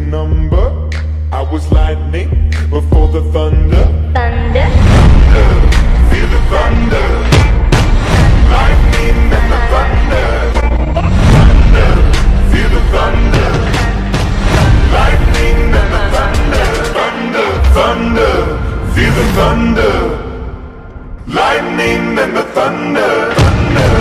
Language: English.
number. I was lightning before the thunder. Thunder. Feel the thunder. Lightning and the thunder. Thunder. Feel the thunder. Lightning and the thunder. Thunder. Thunder. Feel the thunder. Lightning and the thunder. Thunder.